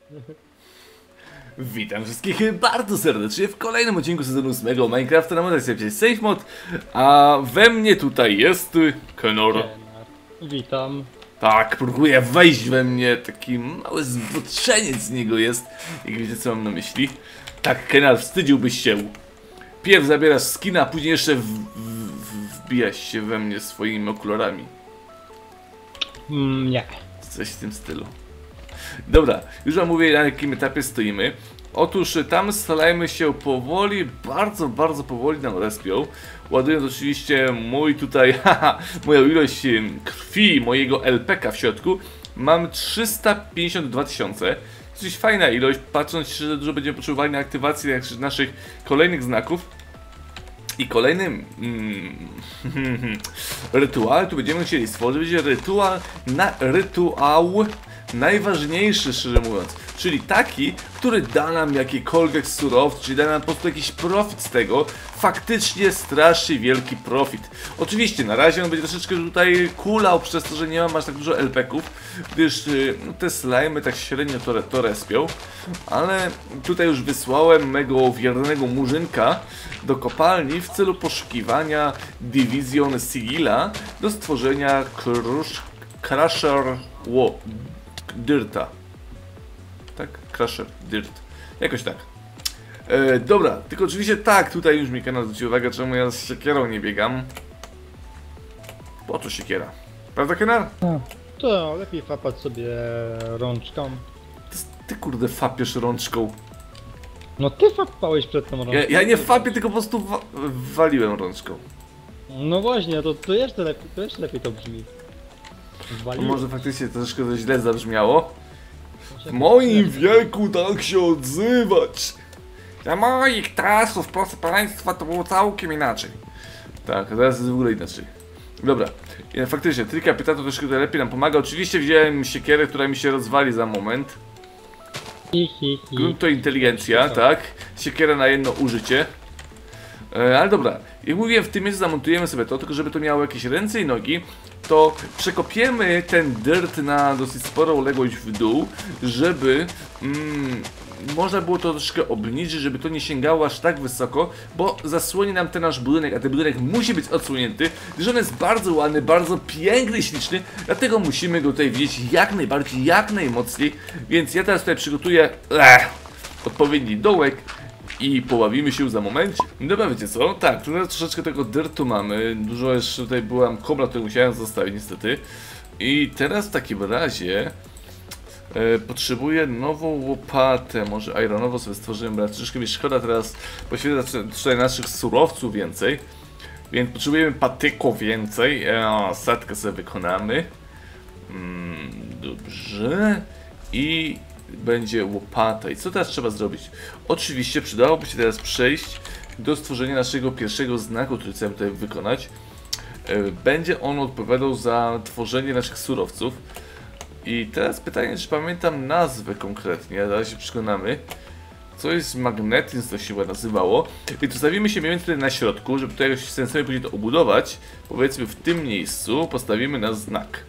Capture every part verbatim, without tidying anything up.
Witam wszystkich bardzo serdecznie w kolejnym odcinku sezonu ósmego Minecrafta na modyfikacji Safe Mod. A we mnie tutaj jest Kenor. Witam. Tak, próbuję wejść we mnie, taki mały zboczeniec z niego jest. Jak wiecie, co mam na myśli. Tak, Kenor, wstydziłbyś się. Pierw zabierasz skina, a później jeszcze w, w, wbijasz się we mnie swoimi okularami. Mm, nie. Coś w tym stylu. Dobra, już wam mówię, na jakim etapie stoimy. Otóż tam starajmy się powoli, bardzo, bardzo powoli nam respią. Ładując oczywiście mój tutaj, haha, moją ilość krwi, mojego L P K w środku. Mam trzysta pięćdziesiąt dwa tysiące. Dosyć fajna ilość, patrząc, że dużo będziemy potrzebowali na aktywację naszych kolejnych znaków. I kolejnym mm, rytuał, tu będziemy chcieli stworzyć, będzie rytuał, na, rytuał najważniejszy, szczerze mówiąc, czyli taki, który da nam jakiekolwiek surowce, czyli da nam po prostu jakiś profit z tego, faktycznie strasznie wielki profit. Oczywiście na razie on będzie troszeczkę tutaj kulał przez to, że nie mam aż tak dużo L P ków, gdyż no, te slajmy tak średnio to, to respią, ale tutaj już wysłałem mego wiernego murzynka do kopalni w celu poszukiwania Division Sigila do stworzenia Crush, Crusher Wo, Dirta. Tak? Crusher Dirt. Jakoś tak. E, dobra, tylko oczywiście tak, tutaj już mi kanał zwrócił uwagę, czemu ja z siekierą nie biegam. Po co siekiera? Prawda, Kenar? To lepiej fapać sobie rączką. Ty, ty kurde fapiesz rączką. No ty fapałeś przed tą rączką. Ja, ja nie fapię, tylko po prostu wa waliłem rączką. No właśnie, to, to, jeszcze lepiej, to jeszcze lepiej to brzmi. To może faktycznie troszkę to źle zabrzmiało. W moim wieku tak się odzywać. Za moich czasów, proszę państwa, to było całkiem inaczej. Tak, a teraz jest w ogóle inaczej. Dobra, ja, faktycznie, trik pyta to troszkę lepiej nam pomaga. Oczywiście wziąłem siekierę, która mi się rozwali za moment. Hi, hi, hi. Grunt to inteligencja, tak. Siekiera na jedno użycie. E, ale dobra, jak mówiłem, w tym miejscu zamontujemy sobie to, tylko żeby to miało jakieś ręce i nogi, to przekopiemy ten dirt na dosyć sporą odległość w dół, żeby mm, można było to troszkę obniżyć, żeby to nie sięgało aż tak wysoko, bo zasłoni nam ten nasz budynek, a ten budynek musi być odsłonięty, gdyż on jest bardzo ładny, bardzo piękny, śliczny, dlatego musimy go tutaj widzieć jak najbardziej, jak najmocniej, więc ja teraz tutaj przygotuję ech, odpowiedni dołek i pobawimy się za momencie. Dobra, wiecie co? Tak, tutaj troszeczkę tego dirtu mamy. Dużo jeszcze tutaj byłam kobla, którą musiałem zostawić niestety. I teraz w takim razie e, potrzebuję nową łopatę. Może ironową sobie stworzymy, ale troszeczkę mi szkoda teraz poświęcać tutaj naszych surowców więcej. Więc potrzebujemy patyko więcej. E, setkę sobie wykonamy. Mm, dobrze. I będzie łopata. I co teraz trzeba zrobić? Oczywiście przydałoby się teraz przejść do stworzenia naszego pierwszego znaku, który chcemy tutaj wykonać. Będzie on odpowiadał za tworzenie naszych surowców. I teraz pytanie, czy pamiętam nazwę konkretnie, zaraz się przekonamy. Co jest magnetyzm, to się chyba nazywało. I zostawimy się mniej więcej tutaj na środku, żeby tutaj jakoś sensownie później to obudować. Powiedzmy w tym miejscu postawimy na znak.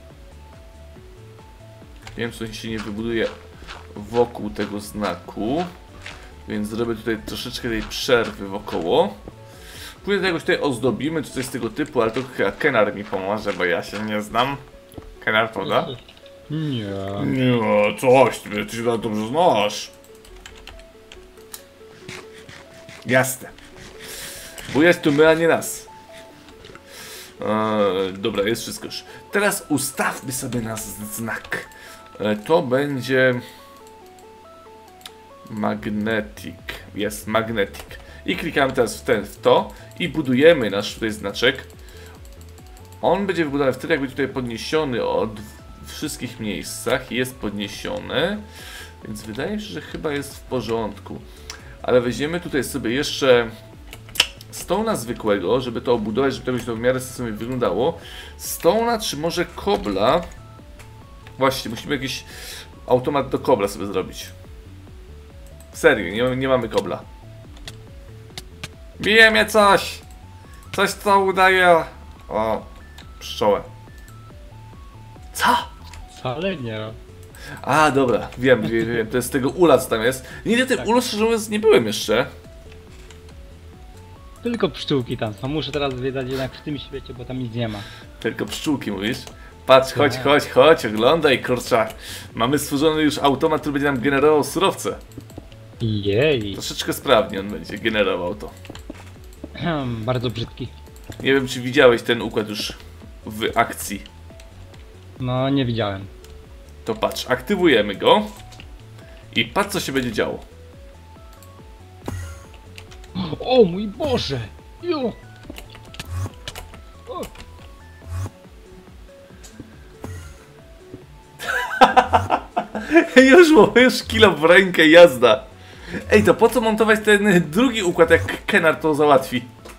Nie wiem, czy się nie wybuduje wokół tego znaku, więc zrobię tutaj troszeczkę tej przerwy wokoło. Później to jakoś tutaj ozdobimy, czy coś z tego typu, ale to chyba Kenar mi pomoże, bo ja się nie znam. Kenar, prawda? Nie. Nie, coś, ty, ty się tak dobrze znasz. Jasne. Bo jest tu my, a nie nas. Eee, dobra, jest wszystko już. Teraz ustawmy sobie nas znak. E, to będzie Magnetic. Jest Magnetic. I klikamy teraz w, ten, w to i budujemy nasz tutaj znaczek. On będzie wybudowany wtedy, jak będzie tutaj podniesiony od wszystkich miejscach. Jest podniesiony. Więc wydaje mi się, że chyba jest w porządku. Ale weźmiemy tutaj sobie jeszcze stone'a zwykłego, żeby to obudować, żeby to w miarę sensownie wyglądało. Stone'a, czy może kobla? Właśnie, musimy jakiś automat do kobla sobie zrobić. Serio, nie, nie mamy kobla. Bije mnie coś! Coś, co udaje... O, pszczołę. Co? Wcale nie. A, dobra, wiem, wiem, wiem, to jest z tego ula, co tam jest. Nigdy tym Tak. ulu, szczerze mówiąc, nie byłem jeszcze. Tylko pszczółki tam są. Muszę teraz zwiedzać jednak w tym świecie, bo tam nic nie ma. Tylko pszczółki mówisz? Patrz, chodź, Tak. chodź, chodź, oglądaj, kurczę. Mamy stworzony już automat, który będzie nam generował surowce. Jej. Troszeczkę sprawnie on będzie generował to. Bardzo brzydki. Nie wiem, czy widziałeś ten układ już w akcji. No, nie widziałem. To patrz, aktywujemy go. I patrz, co się będzie działo. O mój Boże! Jo! O. Już, już kilo w rękę, jazda. Ej, to po co montować ten drugi układ, jak Kenar to załatwi?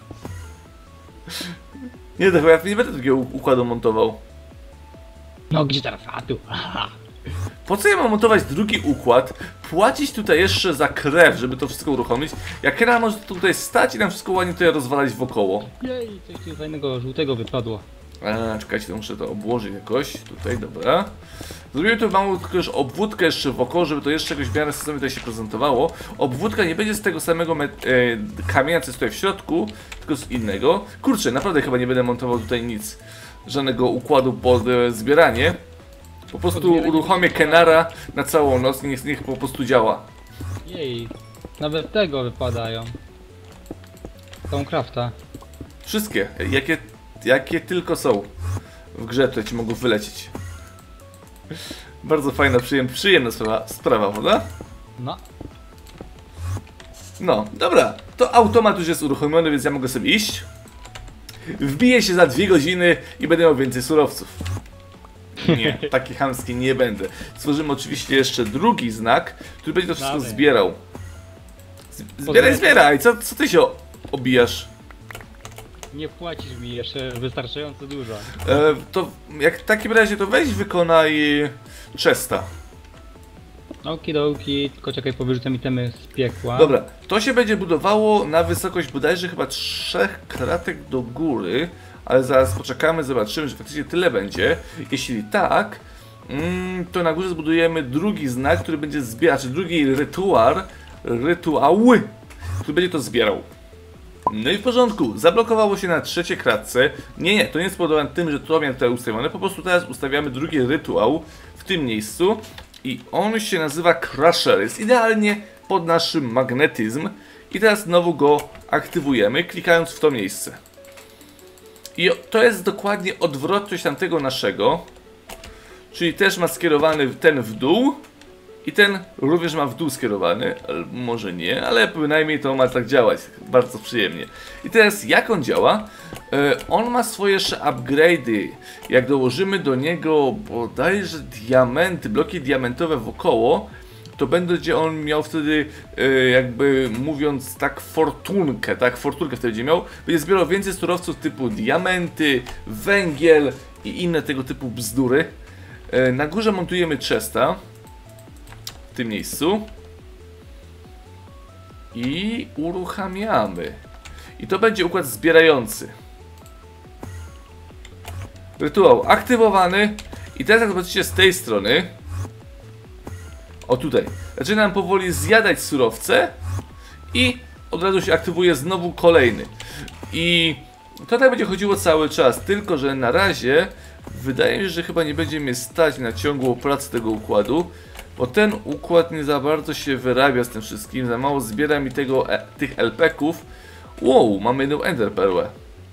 Nie, to chyba ja nie będę takiego układu montował. No gdzie teraz? A tu. Aha. Po co ja mam montować drugi układ, płacić tutaj jeszcze za krew, żeby to wszystko uruchomić, jak Kenar może tutaj stać i nam wszystko ładnie tutaj rozwalać wokoło. Jej, coś tu fajnego żółtego wypadło. A, czekajcie, to muszę to obłożyć jakoś, tutaj, dobra. Zrobimy tu małą tylko już obwódkę jeszcze wokoło, żeby to jeszcze jakoś w miarę systemie tutaj się prezentowało. Obwódka nie będzie z tego samego e, kamienia, co jest tutaj w środku, tylko z innego. Kurczę, naprawdę chyba nie będę montował tutaj nic, żadnego układu pod e, zbieranie. Po prostu uruchomię Kenara na całą noc i niech, niech po prostu działa. Jej, nawet tego wypadają. Stonecrafta. Wszystkie, jakie, jakie tylko są w grze, które ci mogą wylecieć. Bardzo fajna, przyjem, przyjemna sprawa, sprawa, prawda? No. No, dobra, to automat już jest uruchomiony, więc ja mogę sobie iść. Wbiję się za dwie godziny i będę miał więcej surowców. Nie, taki chamski nie będę. Stworzymy oczywiście jeszcze drugi znak, który będzie to wszystko Dalej. zbierał. Z- Zbieraj, zbieraj! Co, co ty się o- obijasz? Nie płacisz mi jeszcze wystarczająco dużo. E, to jak w takim razie to weź wykonaj chesta. Okidoki, tylko czekaj, powyrzucam itemy z piekła. Dobra, to się będzie budowało na wysokość bodajże chyba trzech kratek do góry, ale zaraz poczekamy, zobaczymy, że faktycznie tyle będzie. Jeśli tak, mm, to na górze zbudujemy drugi znak, który będzie zbierać, czy drugi rytuar, rytuał, który będzie to zbierał. No i w porządku, zablokowało się na trzeciej kratce. Nie, nie, to nie jest spowodowane tym, że to miałem tutaj ustawione, po prostu teraz ustawiamy drugi rytuał w tym miejscu i on się nazywa Crusher, jest idealnie pod naszym magnetyzm i teraz znowu go aktywujemy, klikając w to miejsce. I to jest dokładnie odwrotność tamtego naszego, czyli też ma skierowany ten w dół i ten również ma w dół skierowany, ale może nie, ale bynajmniej to ma tak działać, bardzo przyjemnie. I teraz jak on działa? E, on ma swoje jeszcze upgrade'y, jak dołożymy do niego bodajże diamenty, bloki diamentowe wokoło, to będzie on miał wtedy, e, jakby mówiąc tak, fortunkę, tak, fortunkę wtedy będzie miał, będzie zbierał więcej surowców typu diamenty, węgiel i inne tego typu bzdury. E, na górze montujemy chesta, w tym miejscu i uruchamiamy. I to będzie układ zbierający. Rytuał aktywowany i teraz jak zobaczycie z tej strony, o tutaj, zaczyna nam powoli zjadać surowce i od razu się aktywuje znowu kolejny. I to tak będzie chodziło cały czas, tylko że na razie wydaje mi się, że chyba nie będzie mnie stać na ciągłą pracę tego układu, bo ten układ nie za bardzo się wyrabia z tym wszystkim, za mało zbiera mi tego, e, tych el pe ków. Wow, mamy jedną ender perłę.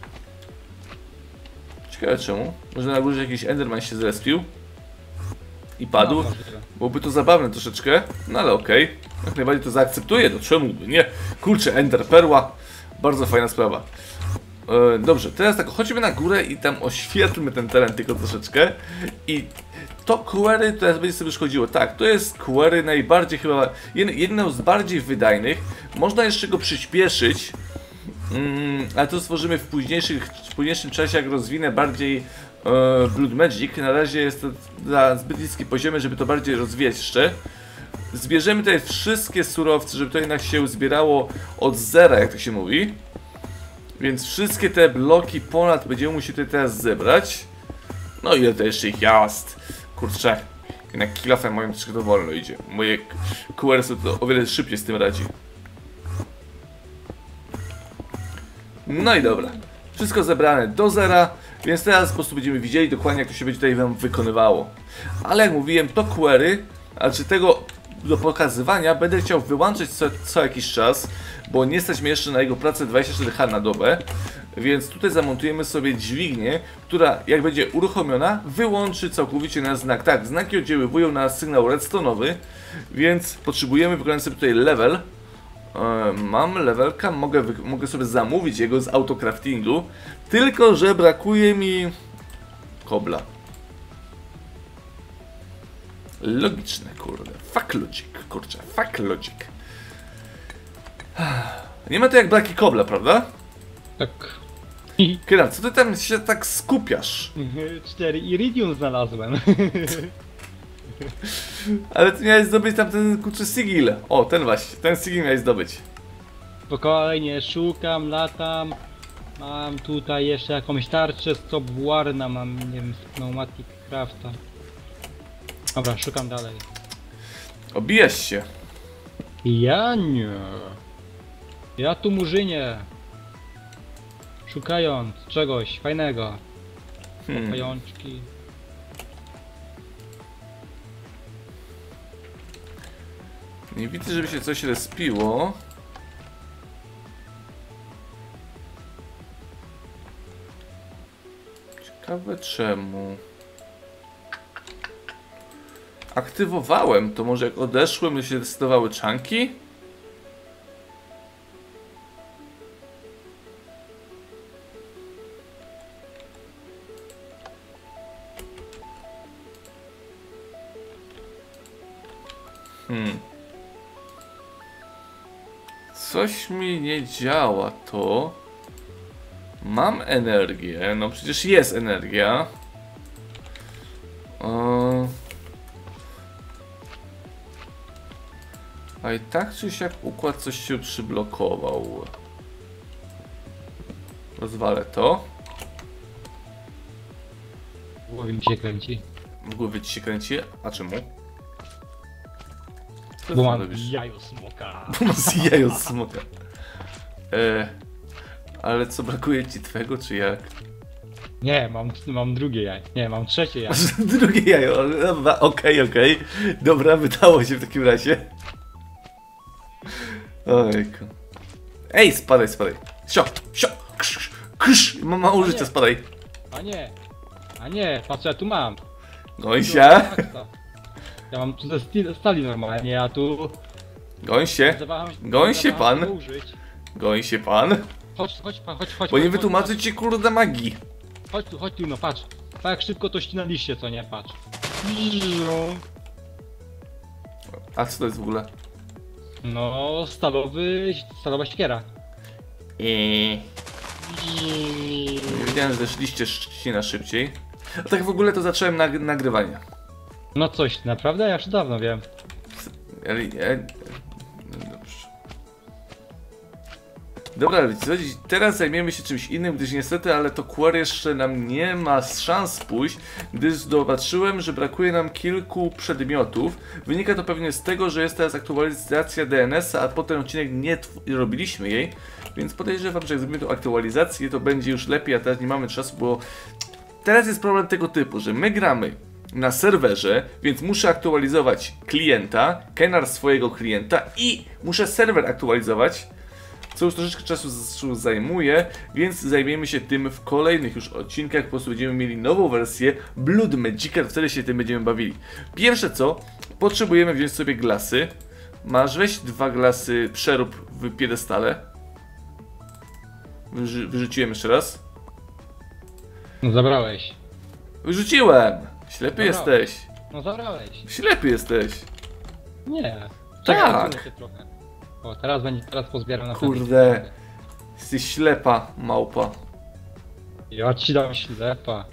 Ciekawe czemu. Może na górze jakiś enderman się zrespił i padł. No, możliwe. Byłoby to zabawne troszeczkę, no ale okej. Okay. Jak najbardziej to zaakceptuję, to czemu by nie? Kurczę, ender perła. Bardzo fajna sprawa. E, dobrze, teraz tak, chodźmy na górę i tam oświetlmy ten teren tylko troszeczkę. I to query teraz będzie sobie szkodziło. Tak, to jest query najbardziej chyba, jedno z bardziej wydajnych. Można jeszcze go przyspieszyć, mm, ale to stworzymy w, późniejszych, w późniejszym czasie, jak rozwinę bardziej e, Blood Magic. Na razie jest to na zbyt niskie poziomy, żeby to bardziej rozwijać jeszcze. Zbierzemy tutaj wszystkie surowce, żeby to jednak się zbierało od zera, jak to się mówi. Więc wszystkie te bloki ponad będziemy musieli tutaj teraz zebrać. No ile to jeszcze ich jest? Kurczę, Jednak kilofem moim troszkę to wolno idzie. Moje Q R S to o wiele szybciej z tym radzi. No i dobra. Wszystko zebrane do zera, więc teraz po prostu będziemy widzieli dokładnie, jak to się będzie tutaj wam wykonywało. Ale jak mówiłem, to query, a czy tego do pokazywania będę chciał wyłączyć co, co jakiś czas, bo nie stać mnie jeszcze na jego pracę dwadzieścia cztery H na dobę. Więc tutaj zamontujemy sobie dźwignię, która jak będzie uruchomiona, wyłączy całkowicie nasz znak. Tak, znaki oddziaływują na sygnał redstone'owy, więc potrzebujemy wykonać sobie tutaj level. E, mam levelka, mogę, mogę sobie zamówić jego z autocraftingu, tylko że brakuje mi kobla. Logiczne, kurde. Fuck logic, kurczę, fuck logic. Nie ma to jak braki kobla, prawda? Tak. Kieran, co ty tam się tak skupiasz? Cztery iridium znalazłem. Ale ty miałeś zdobyć tam ten kurczę sigil. O, ten właśnie, ten sigil miałeś zdobyć. Spokojnie, szukam, latam. Mam tutaj jeszcze jakąś tarczę z Top Warna, mam, nie wiem, z Pneumatic Crafta. Dobra, szukam dalej. Obijasz się. Ja nie. Ja tu murzynie. Szukając czegoś fajnego. Hmm. Pajączki. Nie widzę, żeby się coś respiło. Ciekawe czemu. Aktywowałem to, może jak odeszłem, się testowały czanki? Hmm. Coś mi nie działa to. Mam energię, no przecież jest energia. O... A i tak czy siak układ coś się przyblokował. Rozwalę to. W głowie mi się kręci. W głowie ci się kręci, a czemu? Co Bo ty mam robisz? jajo smoka. Bo masz jajo z smoka. E, ale co, brakuje ci twego, czy jak? Nie, mam, mam drugie jajo. Nie, mam trzecie jajo. Masz drugie jajo, dobra, okej, okej. Dobra, wydało się w takim razie. Ojku. Ej, spadaj, spadaj. Sio, sio, krz, krz, mam mało życia, spadaj. A nie. A nie, patrz, ja tu mam. Gońsia. Ja mam tu ze sti- stali normalnie, a tu... Goń się. zdawałem- Goń się zdawałem pan. to użyć. Goń się pan. Chodź, chodź, pan, chodź, chodź. Bo nie chodź, wytłumaczę ci kurde magii. Chodź tu, chodź tu, no patrz. Tak jak szybko to ścinaliście, co nie, patrz. A co to jest w ogóle? No, stalowy, stalowa ściera. Eee. Nie wiedziałem, że też liście ścina szybciej. A tak w ogóle to zacząłem nag nagrywanie. No coś, naprawdę? Ja już dawno wiem. Ale ja... No dobrze. Dobra, ale co, teraz zajmiemy się czymś innym, gdyż niestety, ale to Query jeszcze nam nie ma szans pójść, gdyż zobaczyłem, że brakuje nam kilku przedmiotów. Wynika to pewnie z tego, że jest teraz aktualizacja D N S a, a potem odcinek nie robiliśmy jej, więc podejrzewam, że jak zrobimy tą aktualizację, to będzie już lepiej, a teraz nie mamy czasu, bo teraz jest problem tego typu, że my gramy na serwerze, więc muszę aktualizować klienta, kenar swojego klienta i muszę serwer aktualizować, co już troszeczkę czasu zajmuje, więc zajmiemy się tym w kolejnych już odcinkach. Po prostu będziemy mieli nową wersję Blood Magica, wtedy się tym będziemy bawili. Pierwsze co, potrzebujemy wziąć sobie glasy. Masz, weź dwa glasy, przerób w piedestale. Wyrzu wyrzuciłem jeszcze raz. No zabrałeś. Wyrzuciłem! Ślepy Zabrałeś. jesteś. No zabrałeś. Ślepy jesteś. Nie. Tak. odsunę się trochę. O, teraz będzie, teraz pozbieram na Kurde. Jesteś ślepa, małpa. Ja ci dam ślepa.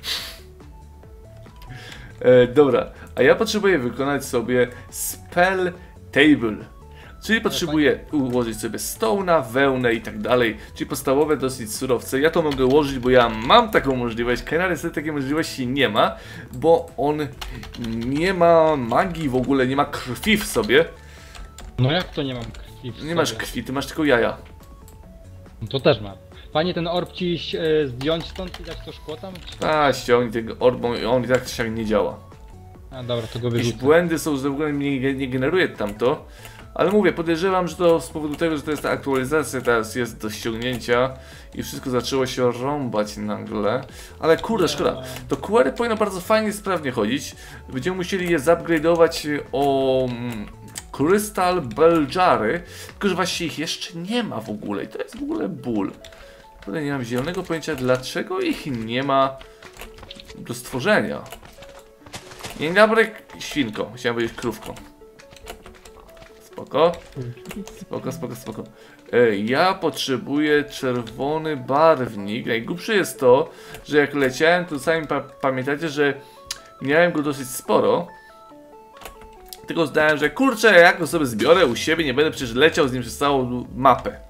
E, dobra, a ja potrzebuję wykonać sobie Spell Table. Czyli potrzebuję ułożyć sobie stołna, wełnę i tak dalej, czyli podstawowe dosyć surowce. Ja to mogę ułożyć, bo ja mam taką możliwość. Kenar niestety takiej możliwości nie ma, bo on nie ma magii w ogóle, nie ma krwi w sobie. No jak to nie mam krwi w Nie sobie? masz krwi, ty masz tylko jaja. No to też mam. Panie, ten orb ci e, zdjąć stąd i dać to szkło tam? Czy... A, ściągnij tego orbą i on i tak się nie działa. A dobra, to go Jakieś wyrzucę. błędy są, że w ogóle nie, nie generuje tamto. Ale mówię, podejrzewam, że to z powodu tego, że to jest ta aktualizacja teraz jest do ściągnięcia i wszystko zaczęło się rąbać nagle. Ale kurde, szkoda. To Q R powinno bardzo fajnie, sprawnie chodzić. Będziemy musieli je zupgrade'ować o mm, Crystal Bell Jary, tylko że właśnie ich jeszcze nie ma w ogóle i to jest w ogóle ból. Tutaj nie mam zielonego pojęcia, dlaczego ich nie ma do stworzenia. Dzień dobry, świnko. Chciałem powiedzieć krówką. Spoko. Spoko, spoko, spoko. E, ja potrzebuję czerwony barwnik. Najgłupsze jest to, że jak leciałem, to sami pa pamiętacie, że miałem go dosyć sporo. Tylko zdałem, że kurczę, jak go sobie zbiorę u siebie, nie będę przecież leciał z nim przez całą mapę.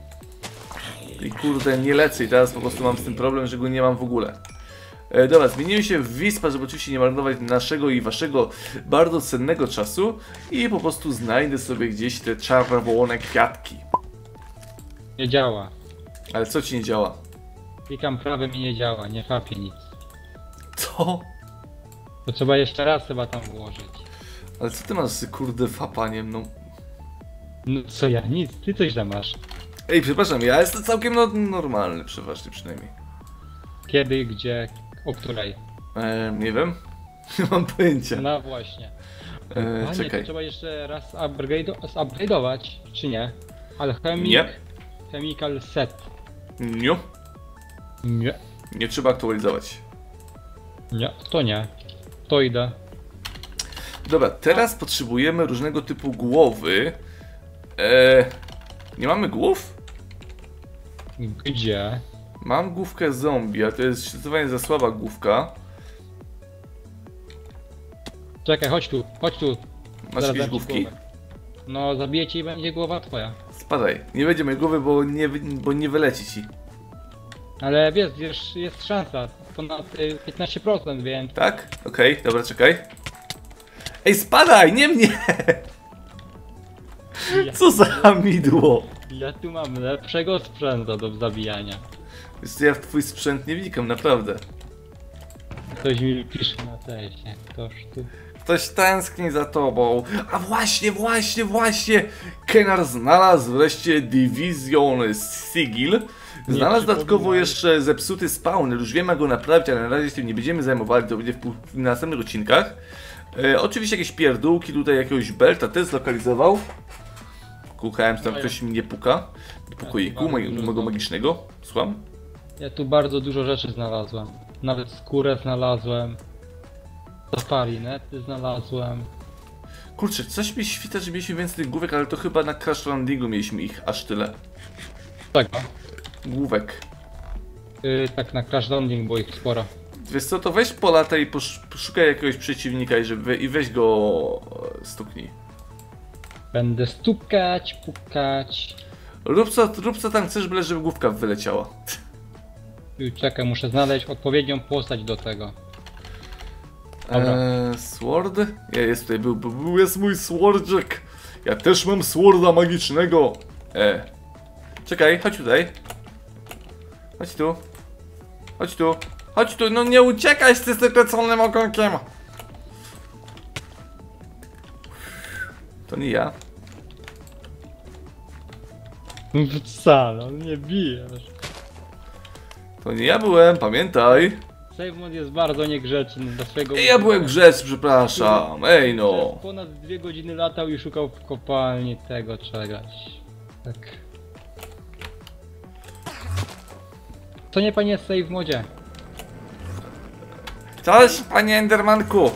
I kurde, nie lecę i teraz po prostu mam z tym problem, że go nie mam w ogóle. E, dobra, zmieniłem się w Wispa, żeby oczywiście nie marnować naszego i waszego bardzo cennego czasu i po prostu znajdę sobie gdzieś te czerwone kwiatki. Nie działa. Ale co ci nie działa? Klikam prawym i nie działa, nie chapie nic. Co? To trzeba jeszcze raz chyba tam włożyć. Ale co ty masz z kurde fapaniem, no? No co ja? Nic, ty coś tam masz. Ej, przepraszam, ja jestem całkiem no, normalny, przeważnie przynajmniej. Kiedy, gdzie, o której? E, nie wiem. Nie mam pojęcia. No właśnie. E, A nie, czekaj. to trzeba jeszcze raz upgrade'ować, czy nie? Ale chemik... Nie. Chemical set. Nie. Nie. Nie trzeba aktualizować. Nie, to nie. To idę. Dobra, teraz potrzebujemy różnego typu głowy. E, nie mamy głów? Gdzie? Mam główkę zombie, a to jest zdecydowanie za słaba główka. Czekaj, chodź tu, chodź tu. Masz Zaraz jakieś dam ci główki? głowę. No, zabiję cię i będzie głowa twoja. Spadaj. Nie będzie mojej głowy, bo nie, wy- bo nie wyleci ci. Ale wiesz, wiesz, jest szansa. Ponad y, piętnaście procent, więc... Tak? Okej, okay, dobra, czekaj. Ej, spadaj, nie mnie! Ja, Co za hamidło! ja tu mam lepszego sprzętu do zabijania. Wiesz, ja w twój sprzęt nie wnikam, naprawdę. Ktoś mi pisze na teście. Ktoś tu... Ktoś tęskni za tobą. A właśnie, właśnie, właśnie! Kenar znalazł wreszcie Division Sigil. Znalazł dodatkowo jeszcze zepsuty spawner. Już wiemy, jak go naprawić, ale na razie się tym nie będziemy zajmowali. To będzie w, w następnych odcinkach. E, oczywiście jakieś pierdółki, tutaj jakiegoś belta też zlokalizował. Kukałem, czy tam ktoś mi nie puka. Do pokoiku mojego magicznego. Słucham? Ja tu bardzo dużo rzeczy znalazłem. Nawet skórę znalazłem. Safari nety znalazłem. Kurczę, coś mi świta, że mieliśmy więcej tych główek, ale to chyba na Crash Landingu mieliśmy ich aż tyle. Czego? Główek. Yy, tak na Crash Landing było ich sporo. Wiesz co, to weź po lata i posz, poszukaj jakiegoś przeciwnika i, żeby, i weź go e, stuknij. Będę stukać, pukać. Rób co, rób co tam chcesz, byle żeby główka wyleciała. Yy, czekaj, muszę znaleźć odpowiednią postać do tego. Dobra. Eee, sword? Ja jest tutaj, był, był, jest mój swordzik. Ja też mam sworda magicznego. E. Czekaj, chodź tutaj. Chodź tu. Chodź tu. Chodź tu, no nie uciekaj z tym sekreconym ogonkiem. To nie ja. Wcale, on nie bijesz. To nie ja byłem, pamiętaj. Save mod jest bardzo niegrzeczny do swojego... Ej, ja byłem grzeczny, przepraszam. Ej no. Przez ponad dwie godziny latał i szukał w kopalni tego czegoś. Tak. To nie panie save w modzie. Cześć, panie Endermanku.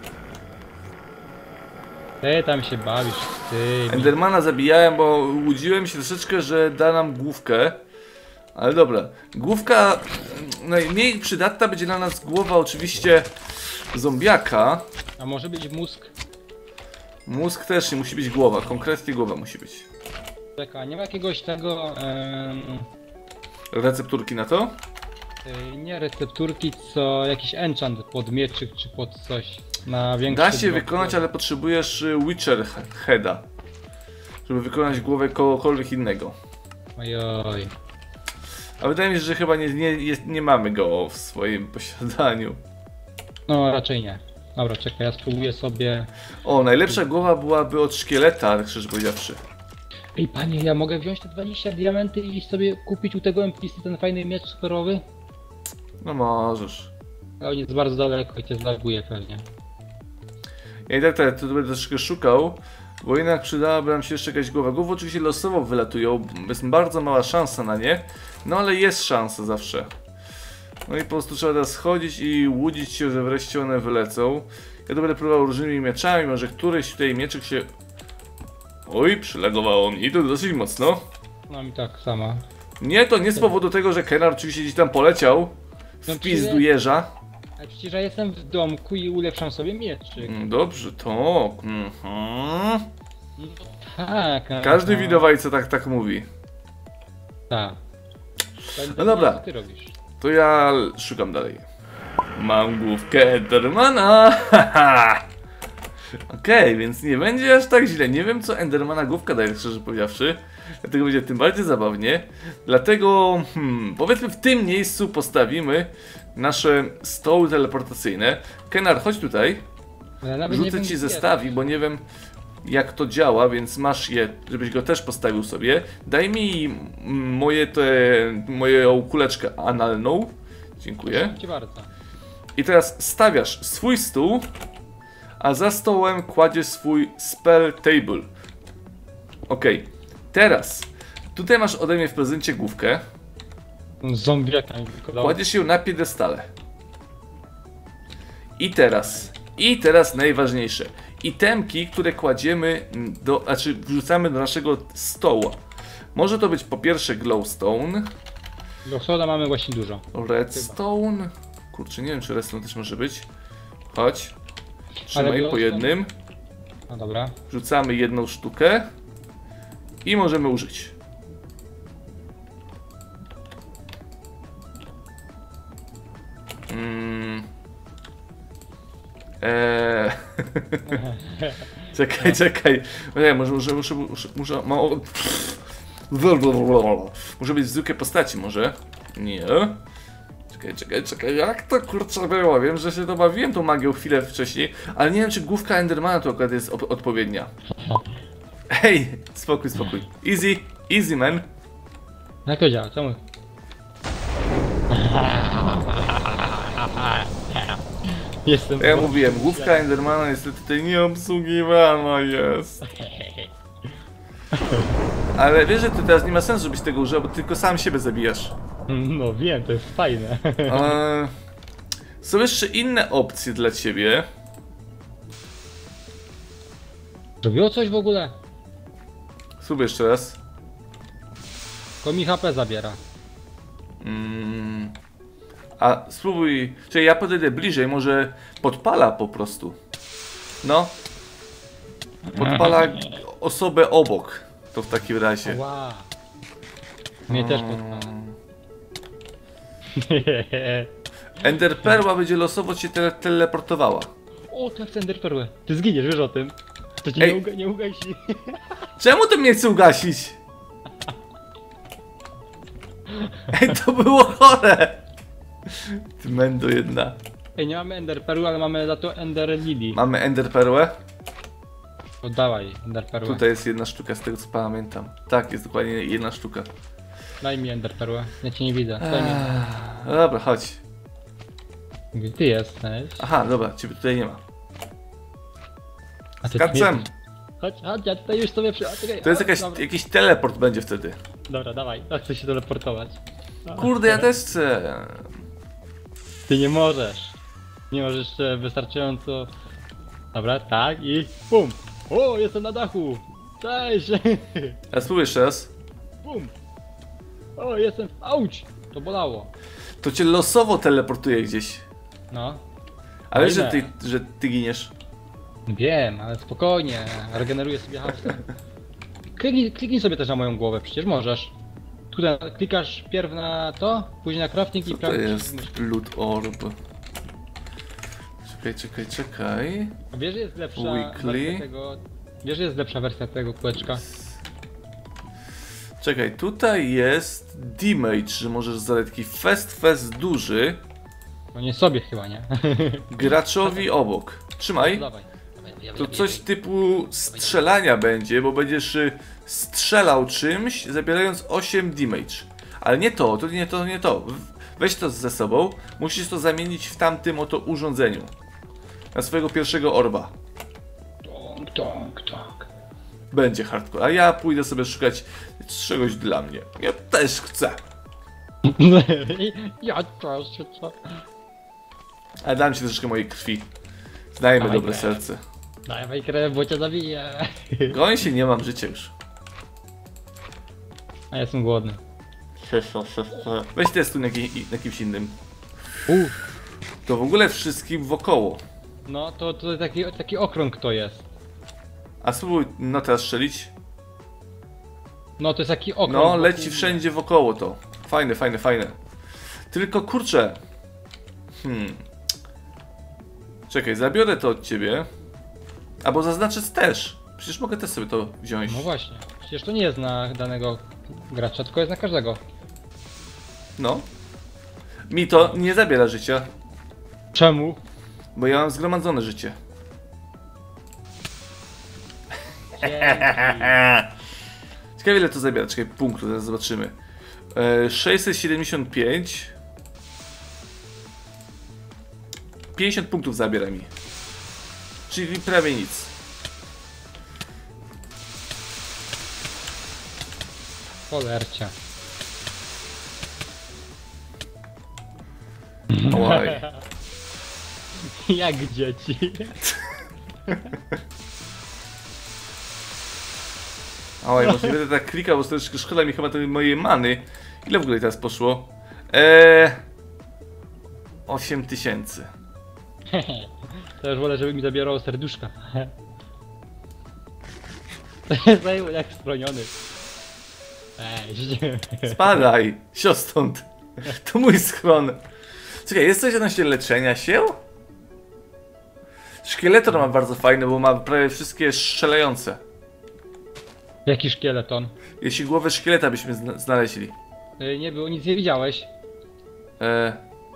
Ty tam się bawisz, ty. Endermana zabijałem, bo łudziłem się troszeczkę, że da nam główkę. Ale dobra, główka najmniej przydatna będzie dla nas głowa oczywiście zombiaka. A może być mózg? Mózg też nie musi być głowa, konkretnie głowa musi być. Czekaj, nie ma jakiegoś tego... em, Recepturki na to? y, nie recepturki, co jakiś enchant pod mieczyk czy pod coś na większy Da się blok. wykonać, ale potrzebujesz y, Witcher Heada, żeby wykonać głowę kogokolwiek innego. Ojoj. A wydaje mi się, że chyba nie, nie, jest, nie mamy go w swoim posiadaniu. No raczej nie. Dobra, czekaj, ja spróbuję sobie... O, najlepsza głowa byłaby od szkieleta, tak szczerze powiedziawszy. Ej panie, ja mogę wziąć te dwadzieścia diamenty i sobie kupić u tego N P C ten fajny miecz superowy? No możesz. A on jest bardzo daleko i cię zlaguje pewnie. Ja i tak, tak, to będę troszkę szukał, bo jednak przydałaby nam się jeszcze jakaś głowa. Głowy oczywiście losowo wylatują, jest bardzo mała szansa na nie, no ale jest szansa zawsze. No i po prostu trzeba teraz schodzić i łudzić się, że wreszcie one wylecą. Ja to będę próbował różnymi mieczami, może któryś tutaj mieczek się... Oj, przylegowało mi to dosyć mocno. No mi tak sama. Nie, to nie z powodu tego, że Kenar oczywiście gdzieś tam poleciał w No pizdu jeża. A przecież ja jestem w domku i ulepszam sobie mieczyk. Mm, Dobrze, to... Mhm. No tak. a- Każdy a- widowajca tak, tak mówi. Tak. No dobra. Co ty robisz? To ja szukam dalej. Mam główkę Endermana. haha. Okej, okay, więc nie będzie aż tak źle. Nie wiem, co Endermana główka daje, szczerze powiedziawszy. Dlatego będzie tym bardziej zabawnie. Dlatego, hmm, powiedzmy w tym miejscu postawimy nasze stoły teleportacyjne. Kenar, chodź tutaj. Ja nawet nie Rzucę wiem, ci gdzie zestawi, bo nie wiem jak to działa, więc masz je, żebyś go też postawił sobie. Daj mi mm, moje te, moją kuleczkę analną. Dziękuję. Dziękuję ci bardzo. I teraz stawiasz swój stół, a za stołem kładziesz swój spell table. Ok, teraz tutaj masz ode mnie w prezencie główkę. Zombiaka mi tylko dał. Kładziesz ją na piedestale. I teraz, i teraz najważniejsze. Itemki, które kładziemy do, znaczy wrzucamy do naszego stołu. Może to być po pierwsze glowstone, Do soda mamy właśnie dużo. redstone. Kurczę, nie wiem czy redstone też może być. Chodź. Trzymaj po glowstone? jednym. No dobra. Wrzucamy jedną sztukę i możemy użyć. Mm. Eee. czekaj, czekaj. Nie, może muszę, muszę, muszę, muszę, ma... muszę być w zwykłej postaci, może? Nie. Czekaj, czekaj, czekaj, jak to kurczę było? Wiem, że się to bawiłem tą magią chwilę wcześniej, ale nie wiem, czy główka Endermana to akurat jest odpowiednia. Hej, spokój, spokój. Easy, easy man. Jak to działa? Czemu? Jestem... Ja mówiłem, główka Endermana niestety tutaj nieobsługiwana jest. Ale wiesz, że to teraz nie ma sensu, żebyś tego użył, bo tylko sam siebie zabijasz. No wiem, to jest fajne. Eee, są jeszcze inne opcje dla ciebie. Zrobiło coś w ogóle? Spróbuj jeszcze raz. Tylko mi H P zabiera. Mm. A spróbuj, czyli ja podejdę bliżej, może podpala po prostu. No. Podpala osobę obok. To w takim razie. Wow. Mnie też podpala. Ender Perła będzie losowo cię tele teleportowała. O, to jest Ender Perłę. Ty zginiesz, wiesz o tym. To ci Ej. nie, uga nie ugasi. Czemu ty mnie chce ugasić? Ej, to było chore! Ty mendo jedna. Ej, nie mamy Ender Perły, ale mamy za to Ender Lily. Mamy Ender Perłę. Oddawaj Ender Perłę. Tutaj jest jedna sztuka, z tego co pamiętam. Tak, jest dokładnie jedna sztuka. Daj mi Ender Perłę. Ja cię nie widzę. Daj mi. Eee, dobra, chodź. Mówię, ty jesteś. Aha, dobra, ciebie tutaj nie ma. A Z ty kacem. Chodź, chodź, ja tutaj już sobie przy... A, czekaj, To jest a, jakaś, dobra. jakiś teleport będzie wtedy. Dobra, dawaj. Ja chcę się teleportować. Kurde, ja też chcę. Ty nie możesz. Nie możesz jeszcze wystarczająco... Dobra, tak i... Bum! O, jestem na dachu! Cześć! A spróbuj jeszcze raz. Bum! O, jestem... Auć! To bolało. To cię losowo teleportuje gdzieś. No. Ale wiesz, że Fajne. ty, że ty giniesz. Wiem, ale spokojnie, regeneruję sobie hapsę. Kliknij, kliknij sobie też na moją głowę, przecież możesz. Tutaj klikasz pierw na to, później na crafting Co i to prawie jest Blood Orb? Czekaj, czekaj, czekaj. A wiesz, że jest lepsza Weekly. wersja tego... Wiesz, że jest lepsza wersja tego kółeczka? Czekaj, tutaj jest damage, że możesz zadać taki fest fest duży No nie sobie chyba, nie? graczowi obok. Trzymaj. Dawaj. Dawaj, To coś typu strzelania będzie, bo będziesz y, strzelał czymś, zabierając osiem damage. Ale nie to, to nie to, nie to. Weź to ze sobą, musisz to zamienić w tamtym oto urządzeniu. Na swojego pierwszego orba. Tonk, tonk, tonk. Będzie hardcore, a ja pójdę sobie szukać czegoś dla mnie. Ja też chcę. Ja też chcę. Ale dam ci troszeczkę mojej krwi. Znajmy Dawaj dobre krew. serce. Dawaj krew, bo cię zabiję. Goń się, nie mam życia już. A ja jestem głodny. Weź testuj na, ki- na kimś innym. Uff. To w ogóle wszystkim wokoło. No to, to taki, taki okrąg to jest. A spróbuj no teraz strzelić. No to jest taki okrąg. No, wokół leci mnie. wszędzie wokoło to. Fajne, fajne, fajne. Tylko kurczę. Hmm. Czekaj, zabiorę to od ciebie. Albo zaznaczę też. Przecież mogę też sobie to wziąć. No właśnie. Przecież to nie jest na danego gracza, tylko jest na każdego. No. Mi to nie zabiera życia, Czemu? bo ja mam zgromadzone życie. Ciekawe ile to zabiera, czekaj, punktów, zaraz zobaczymy. E, sześćset siedemdziesiąt pięć. pięćdziesiąt punktów zabiera mi. Czyli prawie nic. Cholercia. Oj. Jak dzieci. Oj, może nie będę tak klikał, bo to troszkę szkoda mi chyba tej mojej many. Ile w ogóle teraz poszło? Eee... osiem tysięcy. To już wolę, żeby mi zabierało serduszka. Zajęło jak stroniony. Cześć. Spadaj, sio stąd. To mój schron. Czekaj, jest coś odnośnie leczenia się? Szkieletor ma bardzo fajny, bo ma prawie wszystkie strzelające. Jaki szkieleton? Jeśli głowę szkieleta byśmy zna znaleźli. Y, Nie było, nic nie widziałeś. Eee...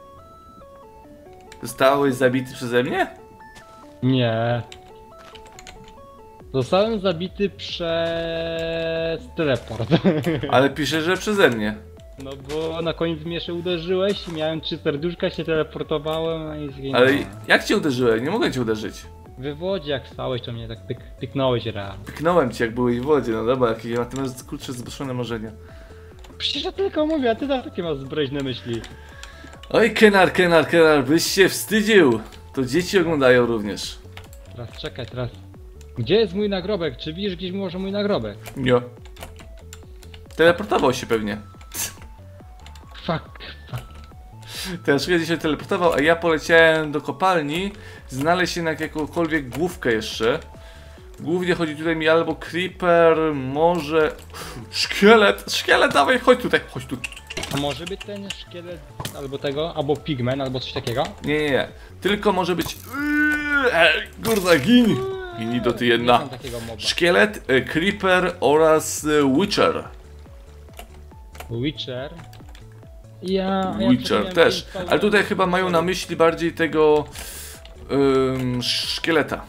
Zostałeś zabity przeze mnie? Nie. Zostałem zabity przez teleport. Ale pisze, że przeze mnie. No bo na koniec mnie się uderzyłeś i miałem trzy serduszka, się teleportowałem no i zginąłem. Ale jak cię uderzyłem? Nie mogę cię uderzyć. W wodzie jak stałeś, to mnie tak pyk, pyknąłeś raz. Pyknąłem cię jak byłeś w wodzie, no dobra, jakie ja mam kurczę zboczone marzenia. Przecież ja tylko mówię, a ty tam takie masz zbreźne myśli. Oj Kenar, Kenar, Kenar, byś się wstydził. To dzieci oglądają również. Teraz czekaj, teraz. Gdzie jest mój nagrobek? Czy widzisz gdzieś może mój nagrobek? Nie. Teleportował się pewnie. Fuck, fuck. Teraz gdzieś się teleportował, a ja poleciałem do kopalni znaleźć jednak jakąkolwiek główkę jeszcze. Głównie chodzi tutaj mi albo creeper, może... Szkielet! Szkielet, dawaj, chodź tutaj, chodź tu. A może być ten szkielet albo tego, albo pigmen, albo coś takiego? Nie, nie, nie. Tylko może być... Ej, kurwa, gin! Gin do ty Nie jedna. mam takiego moba. Szkielet, e, creeper oraz e, witcher. Witcher. Ja, ja Witcher przed też. miałem Ale tutaj chyba mają na myśli bardziej tego... Ym, szkieleta.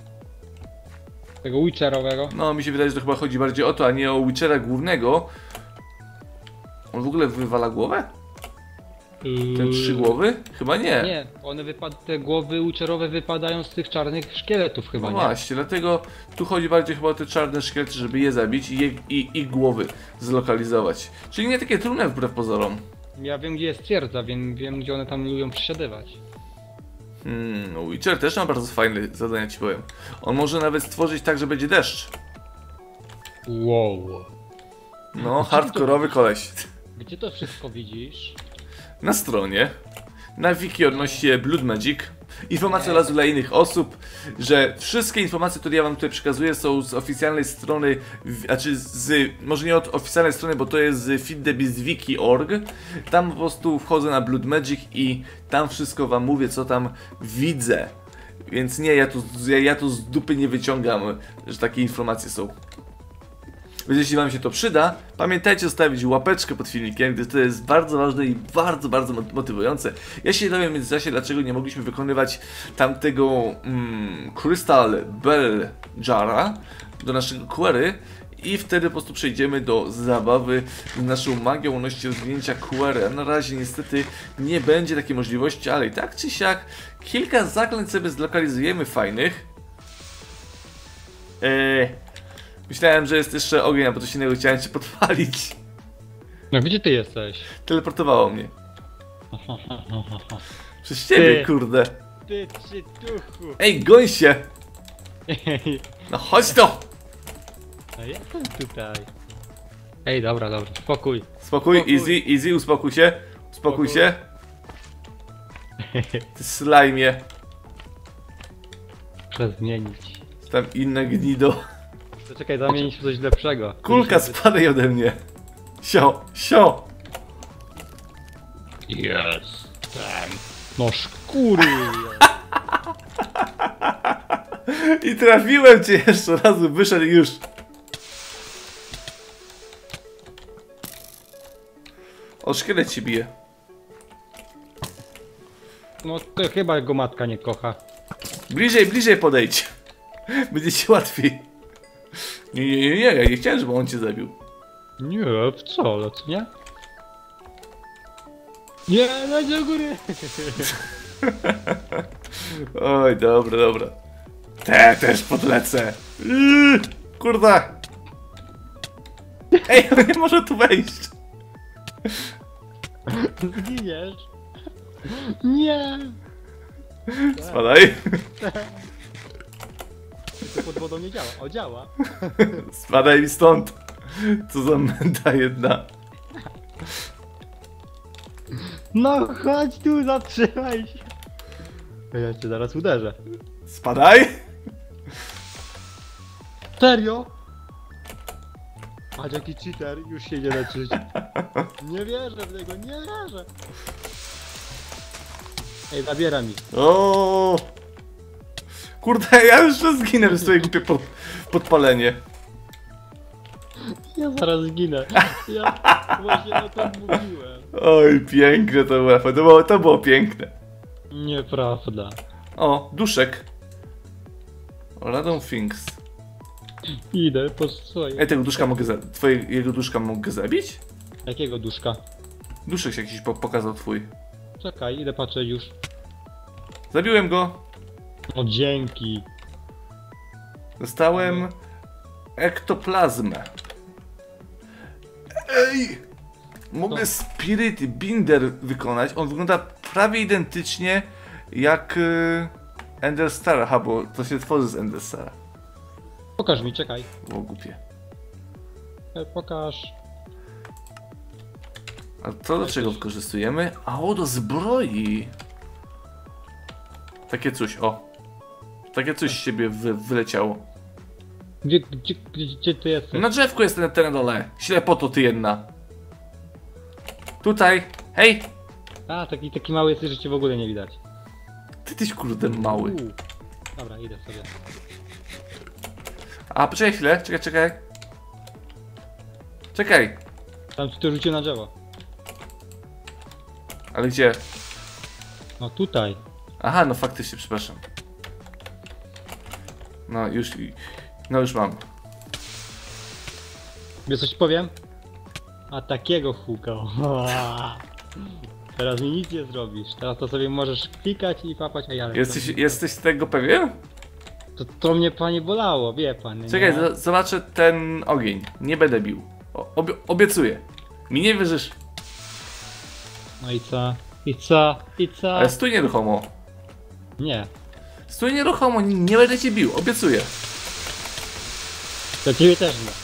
tego Witcherowego. No, mi się wydaje, że to chyba chodzi bardziej o to, a nie o Witchera głównego. On w ogóle wywala głowę? Ten trzy głowy? Chyba nie. Nie, one wypad te głowy Witcherowe wypadają z tych czarnych szkieletów chyba, No nie? właśnie, dlatego tu chodzi bardziej chyba o te czarne szkielety, żeby je zabić i, je, i ich głowy zlokalizować. Czyli nie takie trudne wbrew pozorom. Ja wiem gdzie jest twierdza, wiem, wiem gdzie one tam lubią przesiadywać. Hmm, no Witcher też ma bardzo fajne zadania, ci powiem. On może nawet stworzyć tak, że będzie deszcz. Wow. No, hardkorowy koleś. Gdzie to wszystko widzisz? Na stronie, na wiki odnośnie Blood Magic, Informacja dla, dla innych osób, że wszystkie informacje, które ja wam tutaj przekazuję, są z oficjalnej strony, znaczy z, może nie od oficjalnej strony, bo to jest z feedthebizwiki kropka org. Tam po prostu wchodzę na Blood Magic i tam wszystko wam mówię, co tam widzę. Więc nie, ja tu, ja, ja tu z dupy nie wyciągam, że takie informacje są. Więc jeśli wam się to przyda, pamiętajcie zostawić łapeczkę pod filmikiem, gdyż to jest bardzo ważne i bardzo, bardzo motywujące. Ja się dowiem w międzyczasie, dlaczego nie mogliśmy wykonywać tamtego mm, Crystal Bell Jara do naszego query i wtedy po prostu przejdziemy do zabawy z naszą magią łączności rozwinięcia query. Na razie niestety nie będzie takiej możliwości, ale i tak czy siak kilka zaklęć sobie zlokalizujemy fajnych. Eee... Myślałem, że jest jeszcze ogień, a po coś innego chciałem cię podpalić. No gdzie ty jesteś? Teleportowało mnie. Przez ciebie, Ty. kurde. Ty czytuchu! Ej, goń się! No chodź to! A jestem tutaj. Ej, dobra, dobra, spokój. Spokój, Spokój. easy, easy, uspokój się. Uspokój Spokój. się. Ty slajmie. Muszę zmienić. Tam inne gnido. To czekaj, zamienić w coś lepszego. Kulka, spadaj ode mnie. Sio, sio. Jestem. No szkury. I trafiłem cię jeszcze raz, wyszedł już. O, szkielet ci bije. No to chyba go matka nie kocha. Bliżej, bliżej podejdź. Będzie ci łatwiej. Nie, nie, nie, nie, ja nie chciałem, żeby on cię zabił. Nie, wcale, co nie? Nie, no do góry. Oj, dobra, dobra. Te też podlecę. Yy, kurde. Ej, on nie może tu wejść. Zginiesz. Nie. Spadaj. To pod wodą nie działa. O, działa. Spadaj mi stąd. Co za męta jedna. No chodź tu, zatrzymaj się. Ja cię zaraz uderzę. Spadaj. Serio? Patrz jaki cheater, już się nie leczyć. Nie wierzę w niego, nie wierzę. Ej, zabiera mi. O. Kurde, ja już zginę przez swoje głupie pod, podpalenie. Ja zaraz zginę. Ja właśnie o tym mówiłem. Oj, piękne to było. To było, to było piękne. Nieprawda. O, duszek. Radon Things. Idę po swoje. Ej, tego duszka mogę zabić. Twojego duszka mogę zabić? Jakiego duszka? Duszek się jakiś po pokazał twój. Czekaj, idę patrzeć już. Zabiłem go. O dzięki. Dostałem ektoplazmę. Ej! Mogę Co? Spirit Binder wykonać. On wygląda prawie identycznie jak y, Ender Star. Aha, bo to się tworzy z Ender Stara. Pokaż mi, czekaj. Było głupie. E, Pokaż. A to do czego wykorzystujemy? A o, do zbroi. Takie coś, o. Takie coś z siebie wy, wyleciało. Gdzie, gdzie, gdzie, gdzie ty jesteś? Na drzewku jest ten, ten na dole. Ślepoto ty jedna. Tutaj. Hej! A, taki, taki mały jesteś, że cię w ogóle nie widać. Ty tyś kurde mały. U. Dobra, idę sobie. A, poczekaj chwilę. Czekaj, czekaj. Czekaj. Tam ci to rzucił na drzewo. Ale gdzie? No tutaj. Aha, no faktycznie, przepraszam. No już... No już mam. Wiesz co ci powiem? A takiego hukał. Teraz mi nic nie zrobisz. Teraz to sobie możesz klikać i papać, a ja... Jesteś, jesteś tego pewien? To, to mnie panie bolało, wie pan. Czekaj, nie? z- zobaczę ten ogień. Nie będę bił. O, obie obiecuję. Mi nie wierzysz. No i co? I co? I co? Ale stój nieruchomo. Nie. Stój nieruchomo, nie, nie będę cię bił. Obiecuję. To ciebie też nie.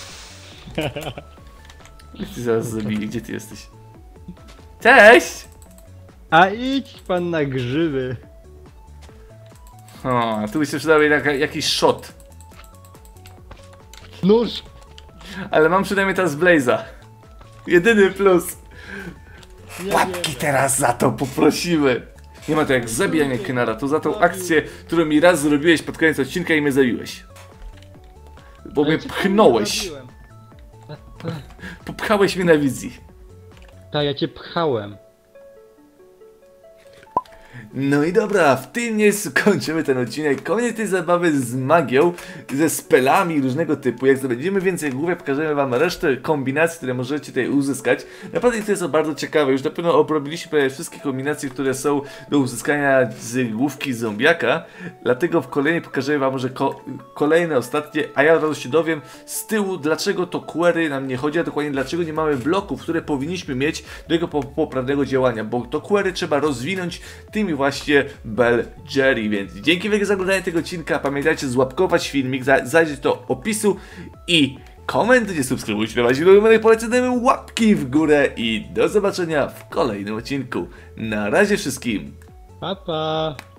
Ty zaraz zabili. Gdzie ty jesteś? Cześć! A idź pan na grzyby. O, tu by się przydał jednak jakiś shot. Nóż! Ale mam przynajmniej teraz Blaze'a. Jedyny plus. Nie Łapki wiem. teraz za to poprosimy. Nie ma to jak zabijanie Kynara, to za tą akcję, którą mi raz zrobiłeś pod koniec odcinka i mnie zabiłeś. Bo Ale mnie cię pchnąłeś. zabiłem. Popchałeś mnie na wizji. Tak, ja cię pchałem. No i dobra, w tym miejscu kończymy ten odcinek. Koniec tej zabawy z magią, ze spelami różnego typu. Jak zdobędziemy więcej główek, pokażemy wam resztę kombinacji, które możecie tutaj uzyskać. Naprawdę to jest bardzo ciekawe. Już na pewno obrobiliśmy prawie wszystkie kombinacje, które są do uzyskania z główki zombiaka. Dlatego w kolejnej pokażemy wam może ko kolejne, ostatnie, a ja od razu się dowiem z tyłu, dlaczego to query nam nie chodzi, a dokładnie dlaczego nie mamy bloków, które powinniśmy mieć do jego poprawnego działania. Bo to query trzeba rozwinąć tymi właśnie Bell Jerry, więc dzięki wielkie za oglądanie tego odcinka. Pamiętajcie złapkować filmik, za zajrzeć do opisu i komentujcie, subskrybujcie, dawajcie do numery, polecamy łapki w górę i do zobaczenia w kolejnym odcinku. Na razie wszystkim. Pa, pa.